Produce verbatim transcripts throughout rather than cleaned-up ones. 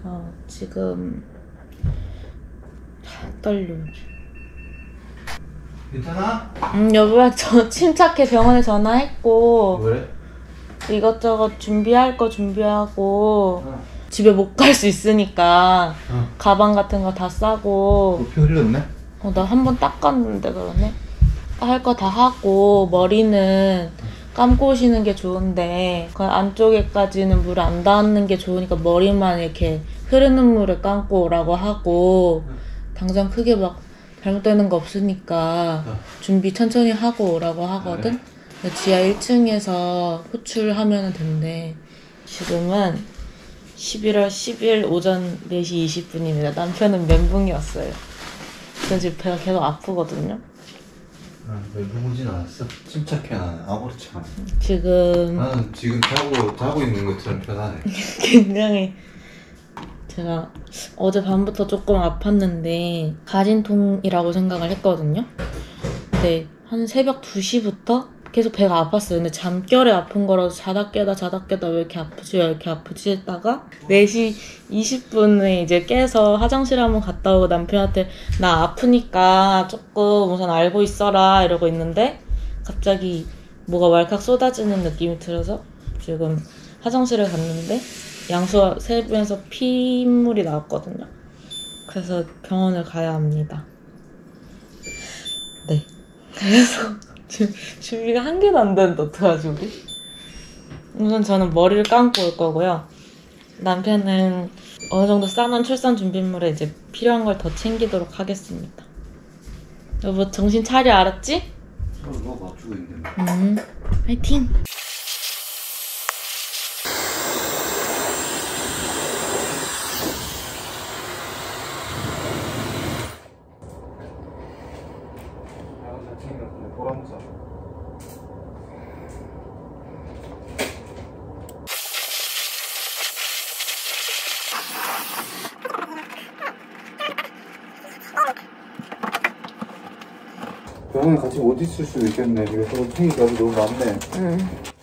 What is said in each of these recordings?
저 지금 떨려. 괜찮아? 응, 여보야, 저 침착해. 병원에 전화했고. 왜? 이것저것 준비할 거 준비하고. 어. 집에 못 갈 수 있으니까 어. 가방 같은 거 다 싸고. 피 흘렸네? 어, 나 한 번 닦았는데 그러네. 할 거 다 하고 머리는 감고 오시는 게 좋은데 그 안쪽에까지는 물 안 닿는 게 좋으니까 머리만 이렇게 흐르는 물에 감고 오라고 하고 당장 크게 막 잘못되는 거 없으니까 준비 천천히 하고 오라고 하거든. 지하 일 층에서 호출하면 된대. 지금은 십일월 십일 오전 네 시 이십 분입니다. 남편은 멘붕이었어요. 전 지금 배가 계속 아프거든요. 아, 멘붕 오진 않았어. 침착해. 나는 아무렇지 않아. 지금 나는 지금 자고 자고 있는 것처럼 편하네. 굉장히 제가 어제 밤부터 조금 아팠는데 가진통이라고 생각을 했거든요. 근데 한 새벽 두 시부터 계속 배가 아팠어요. 근데 잠결에 아픈 거라서 자다 깨다 자다 깨다 왜 이렇게 아프지 왜 이렇게 아프지 했다가 네 시 이십 분에 이제 깨서 화장실 한번 갔다 오고 남편한테 나 아프니까 조금 우선 알고 있어라 이러고 있는데 갑자기 뭐가 왈칵 쏟아지는 느낌이 들어서 지금 화장실에 갔는데 양수 세분에서 핏물이 나왔거든요. 그래서 병원을 가야 합니다. 네. 그래서 지금 준비가 한 개도 안 되는데 어떡하지 우리? 우선 저는 머리를 감고 올 거고요. 남편은 어느 정도 싸놓은 출산 준비물에 이제 필요한 걸 더 챙기도록 하겠습니다. 여보 정신 차려 알았지? 서로 너 맞추고 있는데. 음, 화이팅! 병원에 같이 못 있을 수도 있겠네. 지금 서로 챙기기가 너무 많네. 응.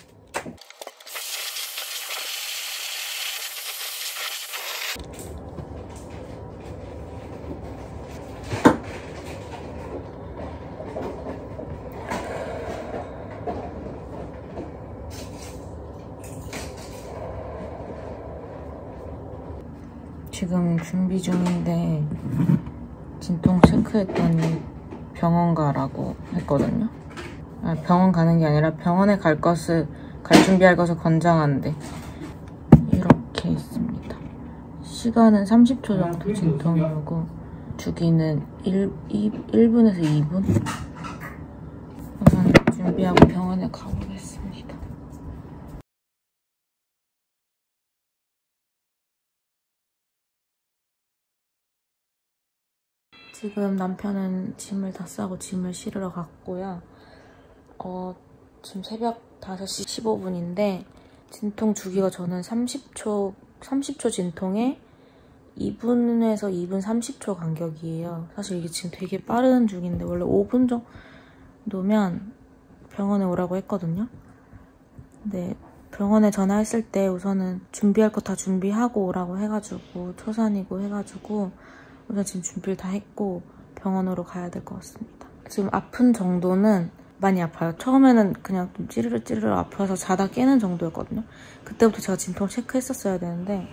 지금 준비 중인데 진통 체크했더니 병원 가라고 했거든요. 아, 병원 가는 게 아니라 병원에 갈 것을 갈 준비할 것을 권장한대. 이렇게 있습니다. 시간은 삼십 초 정도 진통이 오고 주기는 일, 일 분에서 이 분? 우선 준비하고 병원에 가보겠습니다. 지금 남편은 짐을 다 싸고 짐을 실으러 갔고요. 어, 지금 새벽 다섯 시 십오 분인데 진통 주기가 저는 삼십 초, 삼십 초 진통에 이 분에서 이 분 삼십 초 간격이에요. 사실 이게 지금 되게 빠른 중인데 원래 오 분 정도면 병원에 오라고 했거든요. 근데 병원에 전화했을 때 우선은 준비할 거 다 준비하고 오라고 해가지고 초산이고 해가지고 우선 지금 준비를 다 했고 병원으로 가야 될 것 같습니다. 지금 아픈 정도는 많이 아파요. 처음에는 그냥 좀 찌르르 찌르르 아파서 자다 깨는 정도였거든요. 그때부터 제가 진통을 체크했었어야 되는데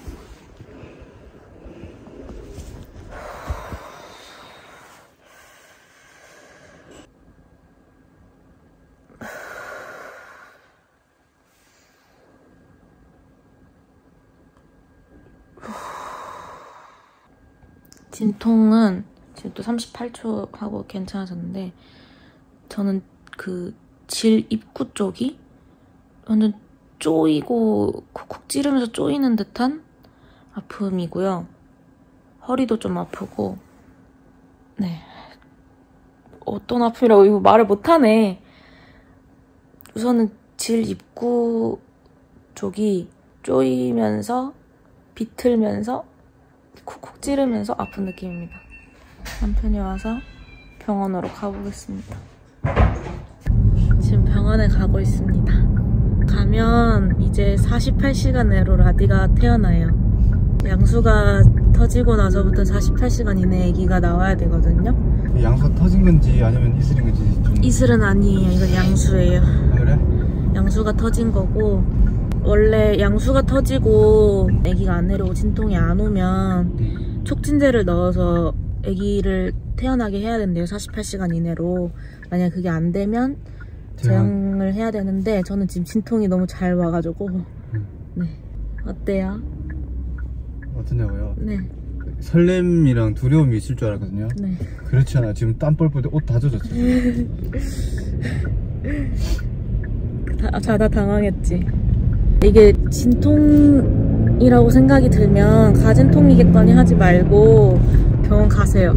진통은 지금 또 삼십팔 초 하고 괜찮아졌는데 저는 그 질 입구 쪽이 완전 쪼이고 쿡쿡 찌르면서 쪼이는 듯한 아픔이고요. 허리도 좀 아프고 네 어떤 아픔이라고 이거 말을 못하네. 우선은 질 입구 쪽이 쪼이면서 비틀면서 쿡쿡 찌르면서 아픈 느낌입니다. 남편이 와서 병원으로 가보겠습니다. 지금 병원에 가고 있습니다. 가면 이제 사십팔 시간 내로 라디가 태어나요. 양수가 터지고 나서부터 사십팔 시간 이내에 아기가 나와야 되거든요. 양수가 터진 건지 아니면 이슬인 건지 좀... 이슬은 아니에요. 이건 양수예요. 아, 그래? 양수가 터진 거고, 원래 양수가 터지고 아기가 안 내려오고 진통이 안 오면 촉진제를 넣어서 아기를 태어나게 해야 된대요. 사십팔 시간 이내로. 만약 그게 안 되면 제왕을 해야 되는데, 저는 지금 진통이 너무 잘 와가지고. 응. 네. 어때요? 어떠냐고요? 네. 설렘이랑 두려움이 있을 줄 알았거든요. 네. 그렇지 않아. 지금 땀 뻘뻘 옷 다 젖었죠. 다, 자다 당황했지. 이게 진통이라고 생각이 들면 가진통이겠거니 하지 말고 병원 가세요.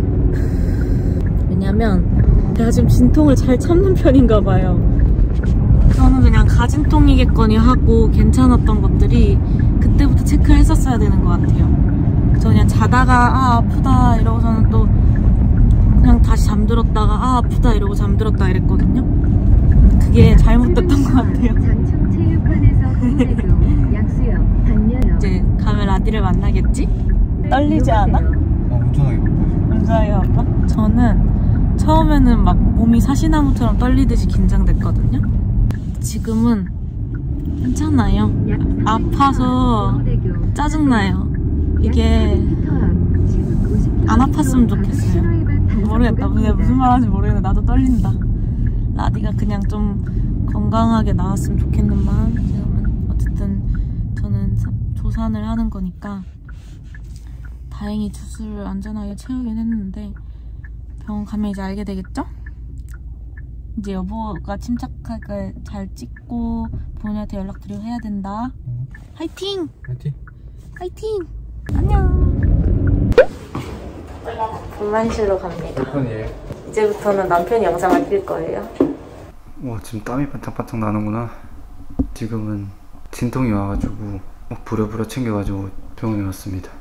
왜냐면 제가 지금 진통을 잘 참는 편인가 봐요. 저는 그냥 가진통이겠거니 하고 괜찮았던 것들이 그때부터 체크를 했었어야 되는 것 같아요. 저 그냥 자다가 아 아프다 이러고서는 또 그냥 다시 잠들었다가 아 아프다 이러고 잠들었다 이랬거든요. 그게 잘못됐던 것 같아요. 이제 가면 라디를 만나겠지? 떨리지 않아? 아, 운전하기 바빠요. 운전하기 바빠? 저는 처음에는 막 몸이 사시나무처럼 떨리듯이 긴장됐거든요. 지금은 괜찮아요. 아파서 짜증나요. 이게 안 아팠으면 좋겠어요. 모르겠다. 내가 무슨 말 하는지 모르겠는데 나도 떨린다. 라디가 그냥 좀 건강하게 나왔으면 좋겠는 마음. 지금은 어쨌든 저는 조산을 하는 거니까 다행히 주스를 안전하게 채우긴 했는데 병원 가면 이제 알게 되겠죠? 이제 여보가 침착하게 잘 찍고 부모님한테 연락드리고 해야 된다. 응. 화이팅! 화이팅! 화이팅! 안녕! 분만실로 갑니다. 몇 번이에요? 이제부터는 남편이 영상을 낄 거예요. 와, 지금 땀이 반짝반짝 나는구나. 지금은 진통이 와가지고 막 부랴부랴 챙겨가지고 병원에 왔습니다.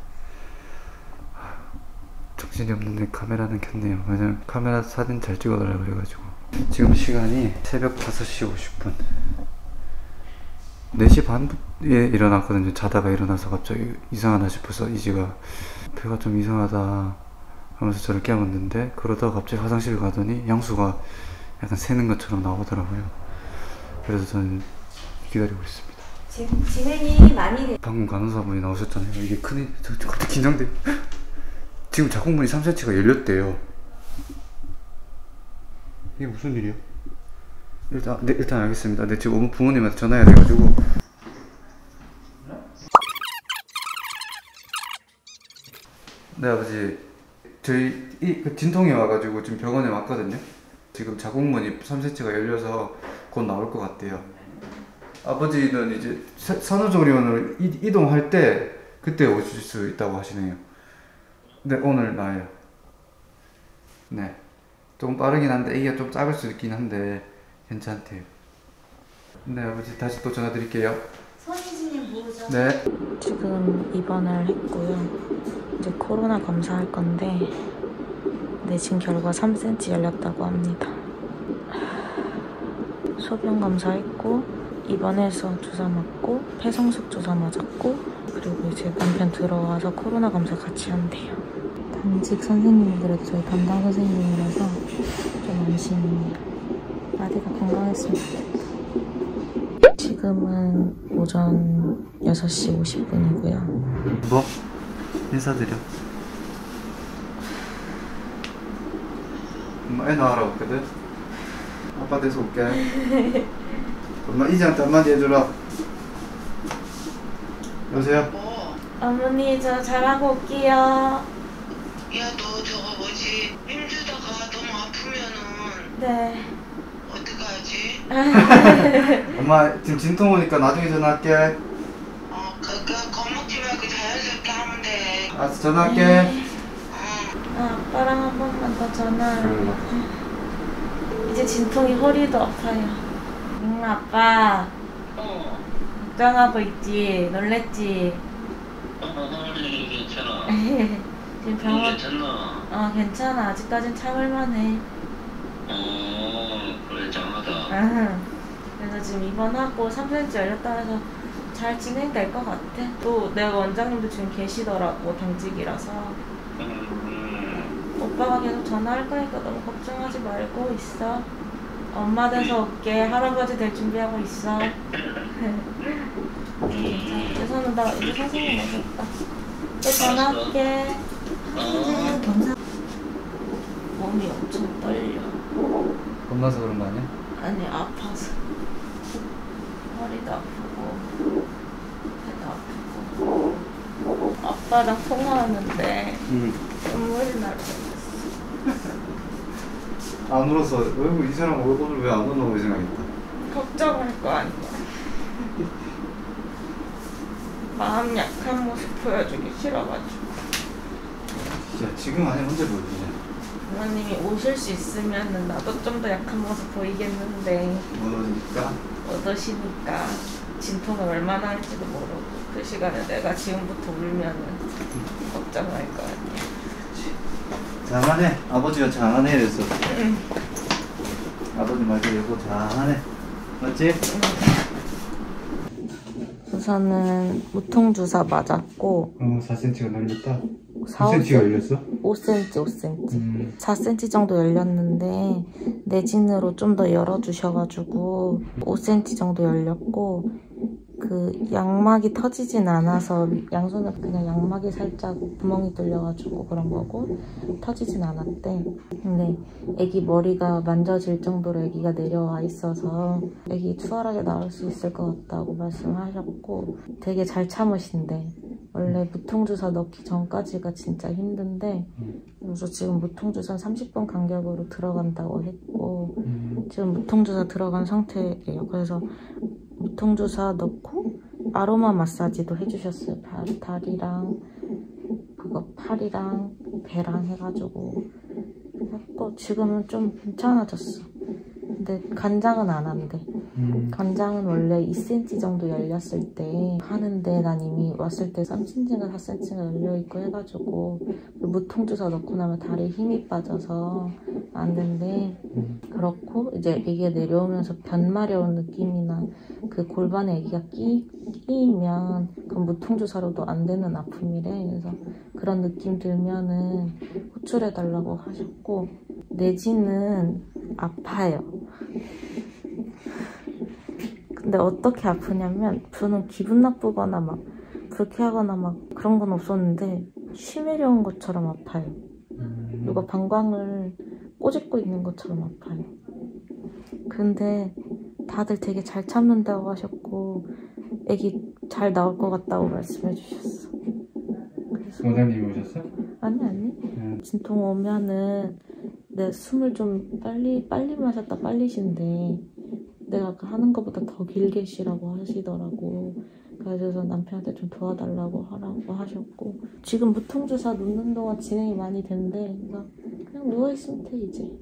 정신이 없는데 카메라는 켰네요. 왜냐면 카메라 사진 잘 찍어달라고 그래가지고. 지금 시간이 새벽 다섯 시 오십 분. 네 시 반에 일어났거든요. 자다가 일어나서 갑자기 이상하다 싶어서 이지가 배가 좀 이상하다 하면서 저를 깨웠는데, 그러다가 갑자기 화장실 가더니 양수가 약간 새는 것처럼 나오더라고요. 그래서 저는 기다리고 있습니다. 지금 진행이 많이 돼. 방금 간호사분이 나오셨잖아요. 이게 큰일, 저, 저 갑자기 긴장돼. 지금 자궁문이 삼 센티미터가 열렸대요. 이게 무슨 일이야? 일단, 네, 일단 알겠습니다. 네, 지금 부모님한테 전화해야 돼가지고. 네, 아버지. 저희, 이, 그 진통이 와가지고 지금 병원에 왔거든요. 지금 자궁문이 삼 센티미터가 열려서 곧 나올 것 같대요. 아버지는 이제 산후조리원으로 이동할 때 그때 오실 수 있다고 하시네요. 네, 오늘 나요. 네. 조금 빠르긴 한데 애기가 좀 작을 수 있긴 한데 괜찮대요. 네, 아버지 다시 또 전화 드릴게요. 선희진님 모르죠? 네. 지금 입원을 했고요. 이제 코로나 검사할 건데 내진 결과 삼 센티미터 열렸다고 합니다. 소변 검사했고 입원해서 주사 맞고 폐성숙 주사 맞았고, 그리고 이제 남편 들어와서 코로나 검사 같이 한대요. 당직 선생님들도 저희 담당 선생님이라서 좀 안심이에요. 아디가 건강했으면 좋겠다. 지금은 오전 여섯 시 오십 분이고요. 뭐? 인사드려. 엄마 애 낳으러 왔거든? 아빠 돼서 올게. 엄마 이지한테 한마디 해주라. 여보세요? 어. 어머니 저 잘하고 올게요. 야, 너 저거 뭐지? 힘주다가 너무 아프면은 네. 어떡하지? 엄마 지금 진통 오니까 나중에 전화할게. 어, 그, 그 겁먹지 말고 자연스럽게 하면 돼. 알았어, 전화할게. 네. 어. 아, 아빠랑 한 번만 더 전화. 그래. 이제 진통이 허리도 아파요. 응, 아빠. 어. 걱정하고 있지? 놀랬지? 어, 괜찮아. 지금 병원. 괜찮나? 어, 괜찮아. 아직까진 참을만해. 어, 그래, 짱하다. 응. 그래서 지금 입원하고 삼 센티미터 열렸다 해서 잘 진행될 것 같아. 또 내가 원장님도 지금 계시더라고, 당직이라서. 오빠가 계속 전화할 거니까 너무 걱정하지 말고 있어. 엄마 돼서 올게. 할아버지 될 준비하고 있어. 괜찮아. 우선은 나 이제 선생님 오셨다. 또 전화할게. 응, 감사. 몸이 엄청 떨려. 겁나서 그런 거 아니야? 아니, 아파서. 허리도 아프고 배도 아프고. 아빠랑 통화하는데 응. 눈물이 날 뻔했어. 안 울어서 왜 이 사람 얼굴을 왜 안 웃나 생각했다. 걱정할 거 아니야. 마음 약한 모습 보여주기 싫어가지고. 진짜 지금 아니면 언제 보여주냐? 부모님이 오실 수 있으면 나도 좀 더 약한 모습 보이겠는데 못 오니까? 못 오시니까 진통을 얼마나 할지도 모르고 그 시간에 내가 지금부터 울면은 걱정할 거 아니야. 잘하네. 아버지가 잘하네 이랬어. 응. 아버지 말도 여보 잘하네. 맞지? 응. 우선은 무통주사 맞았고 어, 사 센티미터가 열렸다. 사, 몇 센티미터가 열렸어? 오 센티미터, 오 센티미터. 음. 사 센티미터 정도 열렸는데 내진으로 좀 더 열어주셔가지고 오 센티미터 정도 열렸고 그 양막이 터지진 않아서 양손은 그냥 양막이 살짝 구멍이 뚫려가지고 그런 거고 터지진 않았대. 근데 애기 머리가 만져질 정도로 애기가 내려와 있어서 애기 수월하게 나올 수 있을 것 같다고 말씀하셨고 되게 잘 참으신대. 원래 무통주사 넣기 전까지가 진짜 힘든데 그래서 지금 무통주사 삼십 분 간격으로 들어간다고 했고 지금 무통주사 들어간 상태예요. 그래서 무통주사 넣고 아로마 마사지도 해주셨어요. 발, 다리랑 그거 팔이랑 배랑 해가지고 했고 지금은 좀 괜찮아졌어. 근데 간장은 안 한대. 음. 간장은 원래 이 센티미터 정도 열렸을 때 하는데 난 이미 왔을 때 삼 센티미터인가 사 센티미터가 열려있고 해가지고 무통주사 넣고 나면 다리에 힘이 빠져서 안 된대. 음. 그렇고 이제 애기가 내려오면서 변마려운 느낌이나 그 골반에 애기가 끼, 끼면 그건 무통주사로도 안 되는 아픔이래. 그래서 그런 느낌 들면은 호출해달라고 하셨고 내지는 아파요. 근데 어떻게 아프냐면 저는 기분 나쁘거나 막 그렇게 하거나 막 그런 건 없었는데 쉬매려운 것처럼 아파요. 누가 방광을 꼬집고 있는 것처럼 아파요. 근데 다들 되게 잘 참는다고 하셨고 애기 잘 나올 것 같다고 말씀해 주셨어. 그래서 원장님이 오셨어? 아니 아니 음. 진통 오면은 내 숨을 좀 빨리 빨리 마셨다 빨리 쉰대. 내가 하는 것보다 더 길게 쉬라고 하시더라고. 그래서 남편한테 좀 도와달라고 하라고 하셨고 지금 무통주사 놓는 동안 진행이 많이 된대. 그래서 그냥 누워있으면 돼 이제.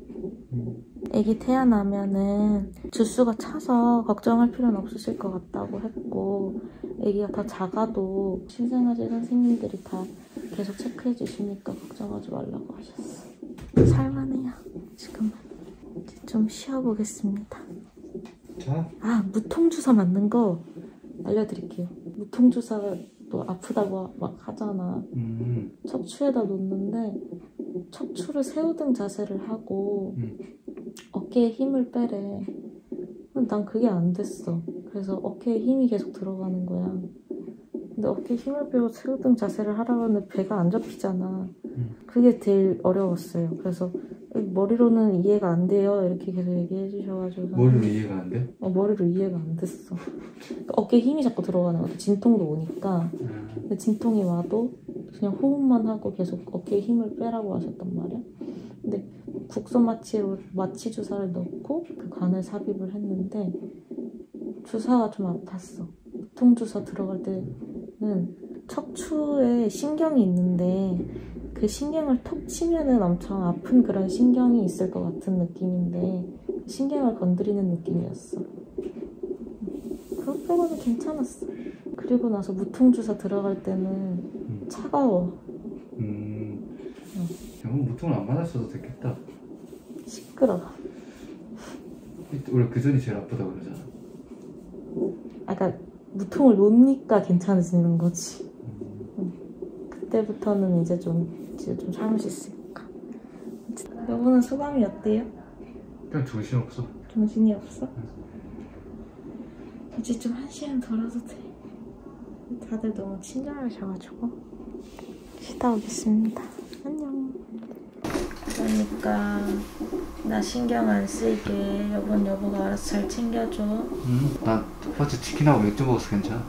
애기 태어나면은 주수가 차서 걱정할 필요는 없으실 것 같다고 했고 애기가 더 작아도 신생아실 선생님들이 다 계속 체크해 주시니까 걱정하지 말라고 하셨어. 살만해요 지금은. 이제 좀 쉬어보겠습니다. 자? 아 무통주사 맞는 거 알려드릴게요. 무통주사가 또 아프다고 막 하잖아. 음. 척추에다 놓는데 척추를 세우등 자세를 하고 음. 어깨에 힘을 빼래. 난 그게 안 됐어. 그래서 어깨에 힘이 계속 들어가는 거야. 근데 어깨에 힘을 빼고 세우등 자세를 하라고 하는데 배가 안 접히잖아. 음. 그게 제일 어려웠어요. 그래서 머리로는 이해가 안 돼요 이렇게 계속 얘기해 주셔가지고 머리로 이해가 안 돼? 어 머리로 이해가 안 됐어. 어깨에 힘이 자꾸 들어가는 것 같아. 진통도 오니까. 음. 근데 진통이 와도 그냥 호흡만 하고 계속 어깨에 힘을 빼라고 하셨단 말이야. 근데 국소 마취로 마취 주사를 넣고 그 관을 삽입을 했는데 주사가 좀 아팠어. 무통주사 들어갈 때는 척추에 신경이 있는데 그 신경을 톡 치면은 엄청 아픈 그런 신경이 있을 것 같은 느낌인데 신경을 건드리는 느낌이었어. 그거 빼고는 괜찮았어. 그리고 나서 무통주사 들어갈 때는 음. 차가워. 음. 어. 무통을 안 맞았어도 됐겠다. 시끄러워. 원래 그 전이 제일 아프다고 그러잖아. 아까 무통을 놓으니까 괜찮아지는 거지. 그때부터는 이제 좀 이제 좀 참을 수 있으니까. 여보는 소감이 어때요? 그냥 정신없어. 정신이 없어? 이제 좀 한 시간 덜어도 돼. 다들 너무 친절하셔가지고. 쉬다 오겠습니다. 안녕. 그러니까 나 신경 안 쓰이게 여보는 여보가 알아서 잘 챙겨줘. 응. 나 어제 치킨하고 맥주 먹어서 괜찮아.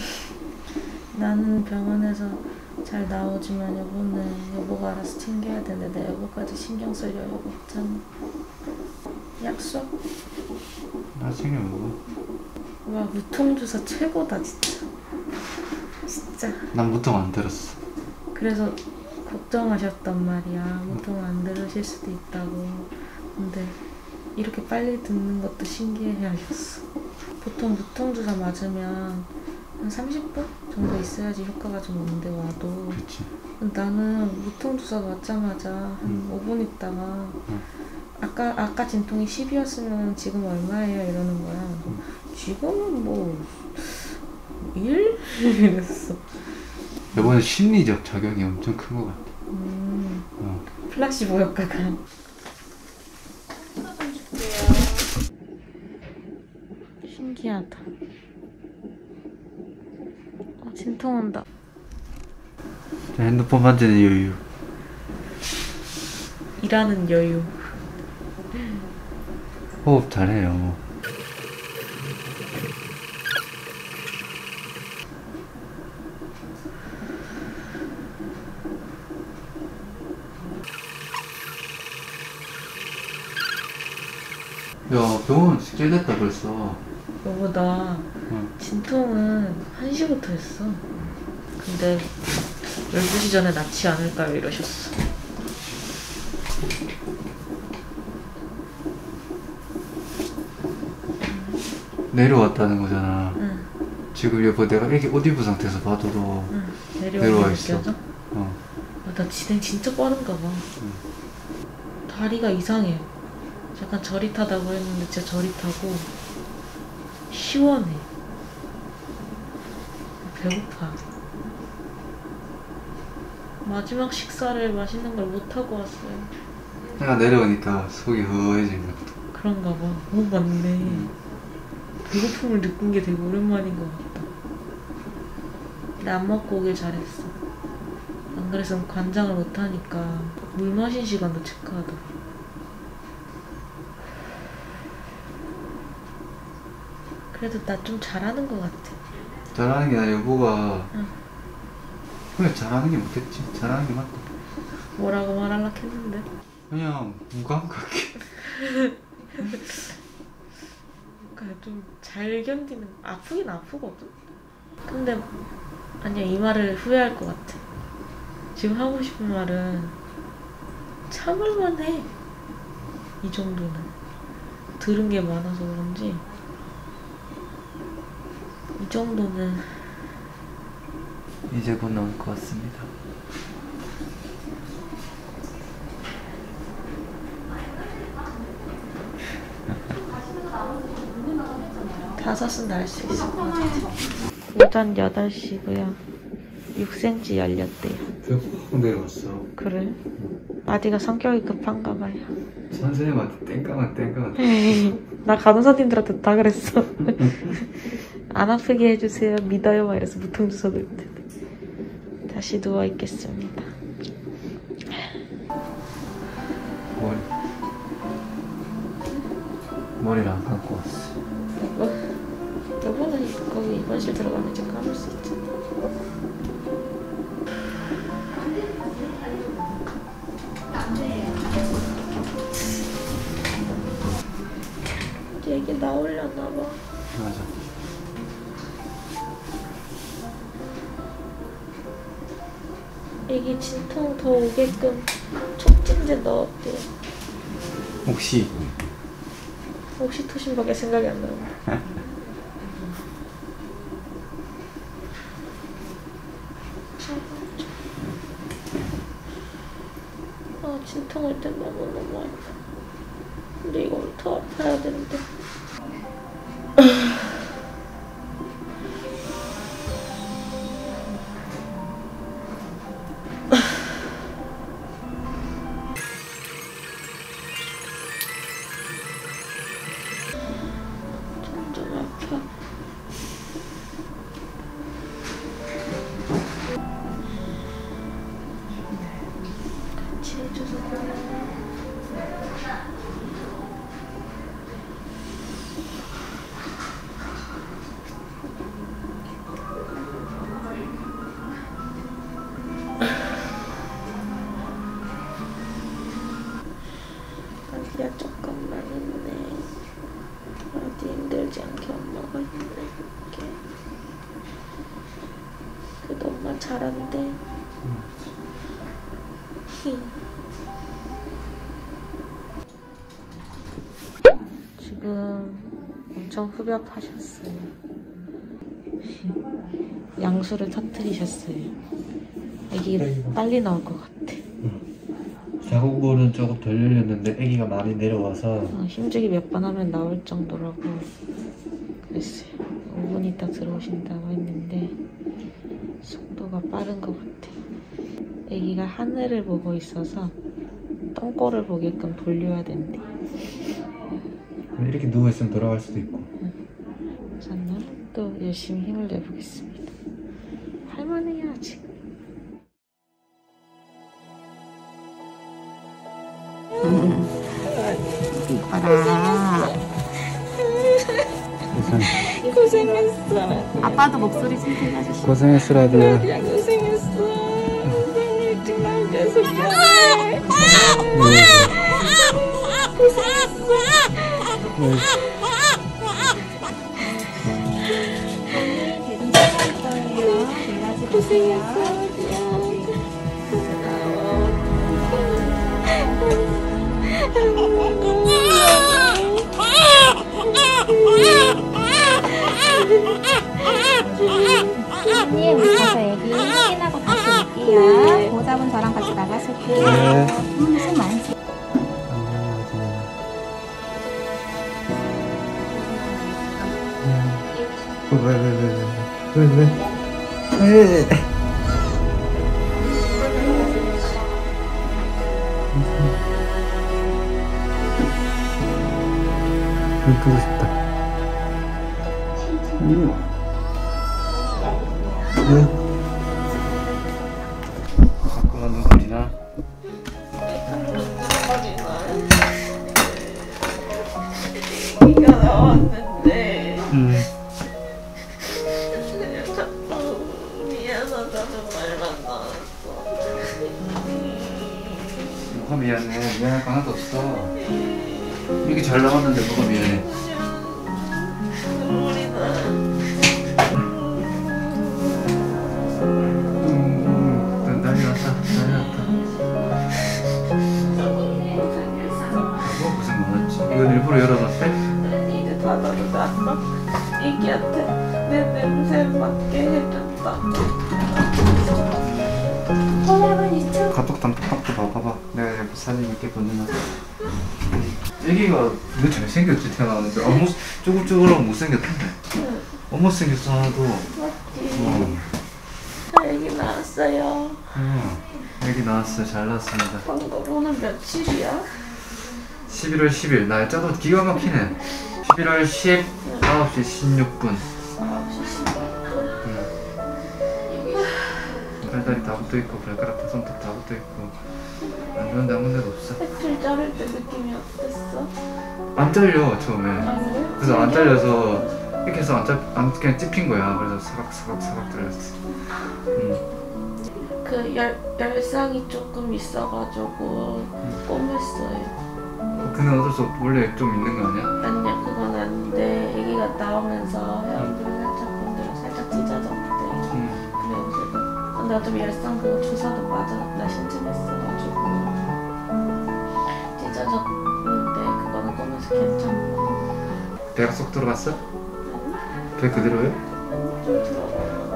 나는 병원에서 잘 나오지만 여보는 여보가 알아서 챙겨야 되는데 내 여보까지 신경 쓸 여유가 없잖아. 약속? 나 챙겨 먹어. 와, 무통주사 최고다 진짜. 진짜. 난 무통 안 들었어. 그래서 걱정하셨단 말이야. 무통 안 들으실 수도 있다고. 근데 이렇게 빨리 듣는 것도 신기해 하셨어. 보통 무통주사 맞으면 한 삼십 분 정도 있어야지 효과가 좀 오는데 와도. 그치. 나는 무통주사 맞자마자 한 음. 오 분 있다가 음. 아까 아까 진통이 십이었으면 지금 얼마예요? 이러는 거야. 음. 지금은 뭐 일? 이랬어. 이번에 심리적 작용이 엄청 큰 것 같아. 음, 어. 플라시보 효과가. 신기하다. 어, 진통 온다. 핸드폰 만지는 여유. 일하는 여유. 호흡 잘해요. 야, 병원 꽤 됐다 벌써. 여보다 응. 진통은 한 시부터 했어. 근데 열두 시 전에 낫지 않을까요? 이러셨어. 내려왔다는 거잖아. 응, 지금 여보 내가 애기 옷 입은 상태에서 봐도 응. 내려와 내려와 있어. 느껴져? 어. 아, 나 진행 진짜 빠른가 봐. 응. 다리가 이상해. 약간 저릿하다고 했는데 진짜 저릿하고 시원해. 배고파. 마지막 식사를 맛있는 걸 못하고 왔어요. 내가 내려오니까 속이 허해진 것 같아. 그런가 봐. 오, 맞네. 배고픔을 느낀 게 되게 오랜만인 것 같다. 근데 안 먹고 오길 잘했어. 안 그랬으면 관장을 못하니까 물 마신 시간도 체크하더라. 그래도 나 좀 잘하는 것 같아. 잘하는 게 아니라 여보가 응. 그래 잘하는 게 맞겠지. 잘하는 게 맞다. 뭐라고 말하려고 했는데. 그냥 무감각해. 그러니까 좀 잘 견디는. 아프긴 아프거든. 근데 아니야, 이 말을 후회할 것 같아. 지금 하고 싶은 말은 참을만 해. 이 정도는. 들은 게 많아서 그런지 이 정도는. 이제 곧 나올 것 같습니다. 다섯은 날 수 있을 것 같아. 오전 여덟 시고요. 육 센티미터 열렸대요. 쭉 내려왔어. 그래? 아디가 성격이 급한가 봐요. 선생님한테 땡깡은 땡깡은. 에이, 나 간호사님들한테 다 그랬어. 안 아프게 해주세요. 믿어요. 막 이래서 무통주사 놓을 텐데. 다시 누워있겠습니다. 머리. 머리를 안 감고 왔어. 여보? 여보는 거기 입원실 들어가면 이제 감을 수 있잖아. 얘기 나오려나 봐. 맞아. 애기 진통 더 오게끔 촉진제 넣었대요. 혹시 옥시토신밖에 생각이 안 나는데. 아, 진통 올 때 너무너무 아파. 근데 이걸 더 아파야 되는데. 엄마 잘한대. 지금 엄청 흡연하셨어요. 양수를 터뜨리셨어요. 애기 빨리 나올 것 같아. 자궁물은 조금 덜 열렸는데 아기가 많이 내려와서 어, 힘주기 몇 번 하면 나올 정도라고 그랬어요. 오 분 있다 들어오신다고 했는데 속도가 빠른 것 같아. 아기가 하늘을 보고 있어서 똥꼬를 보게끔 돌려야 된대. 이렇게 누워있으면 돌아갈 수도 있고. 저는 또 열심히 힘을 내보겠습니다. 할만해요 아직. 이뻐라. 고생했어. 아빠도 목소리 좀 들려주시고. 고생했어 라디오. 그냥 고생했어. 너무 일찍 나오셔서 미안해. 고생했어. 선생님, 우리 가서 애기 확인하고 다시 올게요. 보호자분 저랑 같이 나가실게요. 네. 음, 숨 많이 쉬. 왜왜왜왜왜 왜? 왜? 눈 뜨고 싶다. 응. 왜? 자꾸만 눈물이나. 이가 나왔는데 응. 그냥 자꾸 미안하다는 말만 나왔어. 뭐가 미안해. 미안할 거 하나도 없어. 이렇게 잘 나왔는데 뭐가 미안해. 눈물이 나. 음, 난리 났다. 난리 났다. 뭐 무슨 많았지? 이건 일부러 열어놨대? 이제 닫아도 났어. 애기한테 내 냄새 맡게 해준다. 카톡 단톡방도 봐봐봐. 내가 여기 사진 이렇게 보내놨어. 애기가 왜 잘생겼지 태어나는데 어머 쪼글쪼글하고 못생겼던데. 어 못생겼어 하나도. 어. 저 애기 나왔어요. 응. 애기 나왔어요. 잘 나왔습니다. 방금 오늘 며칠이야? 십일월 십일 날짜도 기가 막히네. 십일월 십 아홉 시 십육 분. 아홉 시 십육 분. 응. 발다리 다 붙어있고 발가락 손톱 다 붙어있고 안 좋은 데 아무 데도 없어. 팩줄 자를 때 느낌이 어땠어? 안 잘려 처음에. 아니, 그래서 안 잘려서 이렇게 해서 안, 잘, 안 그냥 찝힌 거야. 그래서 사각 사각 사각 잘렸어. 응. 그 열, 열상이 조금 있어가지고 꼼했어요. 그는 어쩔 수 없고 원래 좀 있는 거 아니야? 아니야 그건 아닌데 애기가 나오면서 회원들 살짝분들 살짝 찢어졌대. 응. 그래가지고 근데 어차피 열상 그거 주사도 맞아 나 신청했어가지고 찢어졌는데 그거는 꼼해서 괜찮고. 배가 쏙 들어갔어? 배 그대로요? 좀 들어가.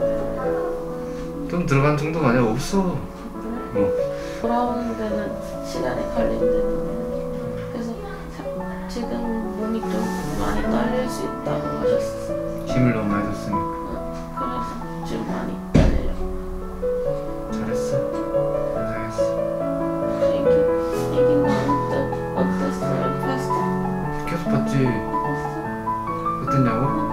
좀 들어간 정도가 아니야. 없어. 그래? 어. 돌아오는 데는 시간이 걸린대는. 그래서 사, 지금 몸이 좀 많이 떨릴 수 있다고 하셨어. 힘을 너무 많이 줬으니까. 그래서 지금 많이 떨려. 잘했어. 고생했어. 애기, 애기 나올 때 어땠어요? 봤어? 계속 봤지. 봤어? 어땠냐고?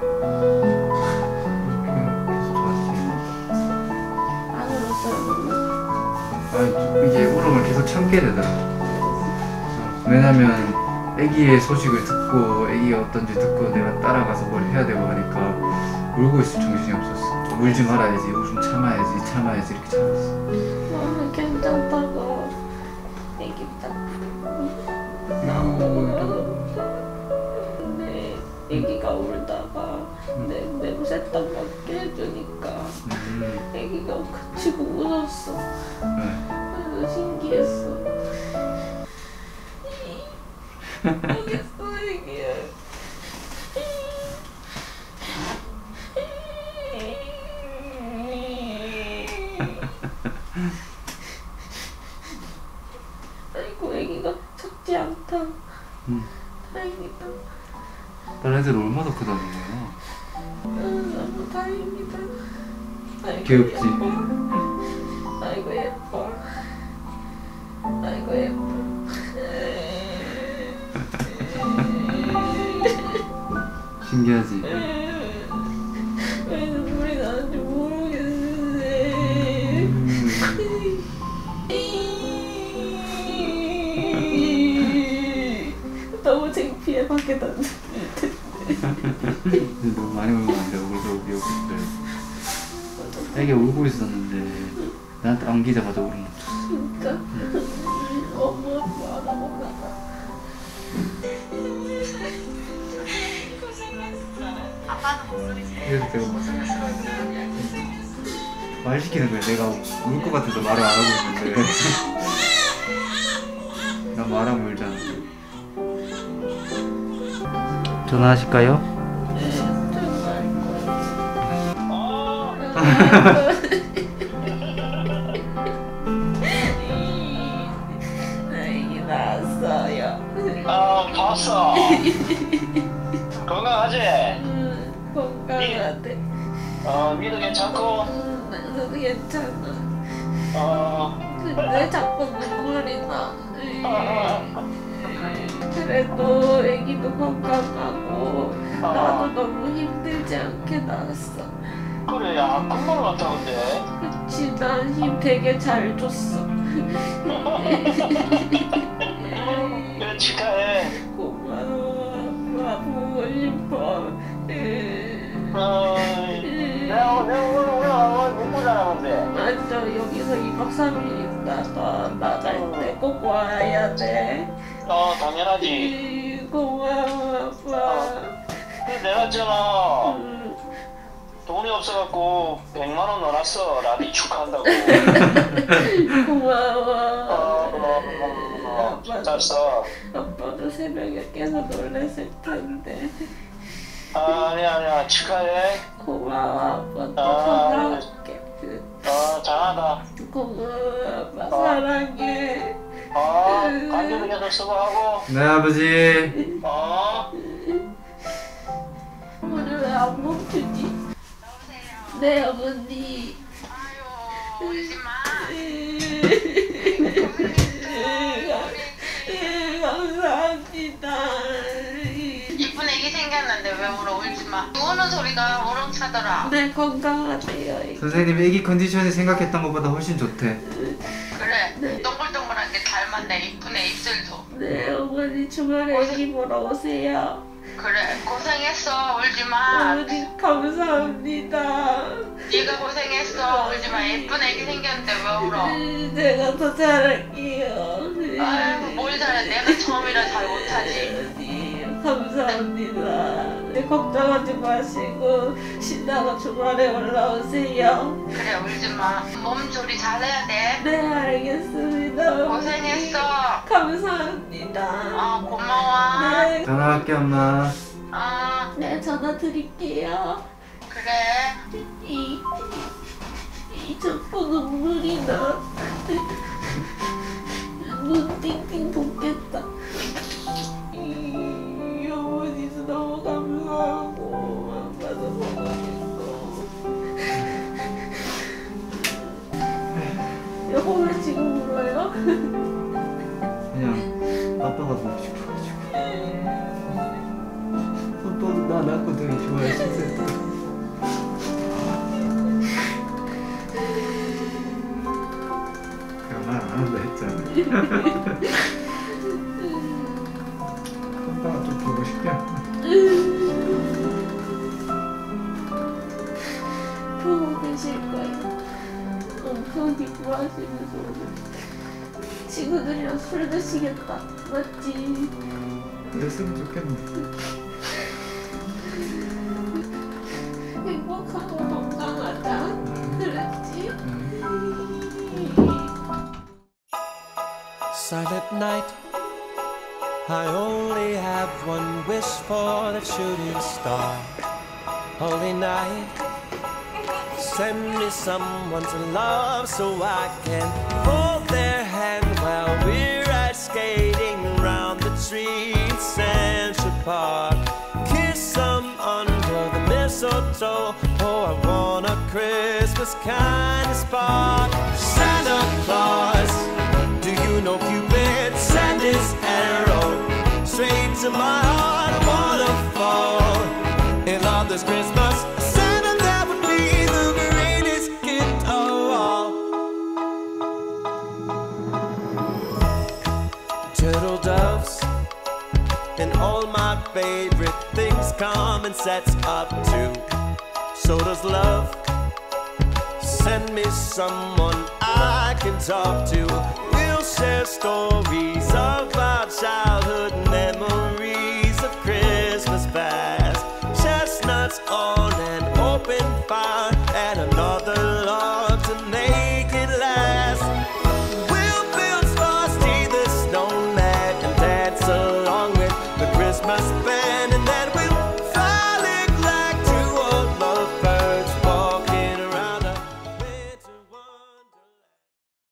그냥 계속 좋았지. 안 울었어요? 아 이게 울음을 계속 참게 되더라. 어, 왜냐면 아기의 소식을 듣고 아기가 어떤지 듣고 내가 따라가서 뭘 해야 되고 하니까 울고 있을 정신이 없었어. 울지 말아야지, 웃음 참아야지, 참아야지 이렇게 참았어. 너무 괜찮다고. 애기 딱 너무 근데 애기가 울다가 내 냄새 딱 맡게 해주니까 음. 애기가 그치고 웃었어. 네. 그래서 신기했어. 모르겠어 애기야. 아이고 애기가 작지 않다. 음. 다행이다. 다른 애들 얼마나 크다니요? 응, 너무 다행이다. 아이고, 귀엽지? 예뻐. 아이고 예뻐. 아이고 예뻐. 신기하지? 왜 눈물이 나는지 모르겠는데. 너무 창피해. 밖에 던질 텐데. 너무 많이 울면 안 돼. 울어서 우리 그래. 애기 울고 있었는데 나한테 안기자마자 울음 멈췄어. 진짜? 응. 엄마 아빠 알아보나 봐. 그래서 내가 말 시키는 거야. 내가 울 것 같아서 말을 안 하고 있는데 나 말하면 울잖아. 전화하실까요? 네, 전화할 거야. 애기 나왔어요. 아 봤어. 건강하지? 응, 건강하대. 어 미도 괜찮고. 응, 나도 괜찮아. 어. 근데 자꾸 눈물이 나. 그래도 애기도 건강하고 나도 너무 힘들지 않게 나왔어. 그래 야 금방 왔다 근데. 그치, 난 힘 되게 잘 줬어. 그래 축하해. 고마워. 아빠 보고 싶어. 어. 내가 내가 오늘 오늘 오늘 못 보잖아 근데. 맞아, 여기서 이박 삼일 있다가 나갈 때 꼭 와야 돼. 어 당연하지. 음, 고마워 아빠. 근데 내가 있잖아 음. 돈이 없어갖고 백만 원 넣어놨어. 라비 축하한다고. 고마워. 어, 어, 어, 어, 잘 써. 아빠도 새벽에 깨서 놀랬을 텐데. 아, 아니야, 아니야. 축하해. 고마워 아빠. 또 아, 전화할게. 어, 잘하다. 고마워 아빠. 어. 사랑해. 어, 안전도 계속 수고하고. 네 아버지. 어. 오늘 왜 안 멈추지? 네 어머니. 아유, 울지 마. 감사합니다. 이쁜 애기 생겼는데 왜 울어? 울지 마. 우는 소리가 우렁차더라. 네 건강하세요. 선생님 애기 컨디션이 생각했던 것보다 훨씬 좋대. 그래. 네. 동글동글한 게 닮았네. 이쁘네 입술도. 네 어머니 주말에 애기 보러 오세요. 그래. 고생했어. 울지 마. 어머니 감사합니다. 네가 고생했어. 울지 마. 예쁜 애기 생겼는데 왜 울어? 네, 제가 더 잘할게요. 네. 아이고 뭘 잘해. 내가 처음이라 잘 못하지. 네, 감사합니다. 네, 걱정하지 마시고 쉬다가 주말에 올라오세요. 그래 울지 마. 몸 조리 잘해야 돼. 네 알겠습니다. 고생했어. 감사합니다. 어 고마워. 네, 전화할게 엄마. 어 네 전화 드릴게요. 그래. 이, 이 자꾸 눈물이 나. 눈 띵띵 붓겠다. 이 어머니도 너무 감사하고 아빠도 보고 싶고. 여보 왜 지금 울어요? 그냥 아빠가 보고 싶어가지고. 아빠도 나 낳고 되게 좋아했었어. 그냥 말 안 한다 했잖아. 아빠가 좀 보고 싶냐? 보고 계실 거예요. 엄청 기뻐하시면서 친구들이랑 술 드시겠다. 맞지? 그랬으면 좋겠네. silent night. I only have one wish for the shooting star. Holy night, send me someone to love so I can hold their hand while we're ice skating around the trees in Central Park. Kiss them under the mistletoe. Oh, I want a Christmas kind of spark. Santa Claus, do you know Cupid sent his arrow straight to my heart? I wanna fall in love this Christmas. Santa, that would be the greatest gift of all. Turtle doves and all my favorite things come in sets of two. So does love. Send me someone I can talk to. We'll share stories of our childhood, memories of Christmas past. Chestnuts on an open fire and another log to make it last. We'll build Frosty the Snowman and dance along with the Christmas band, and then we'll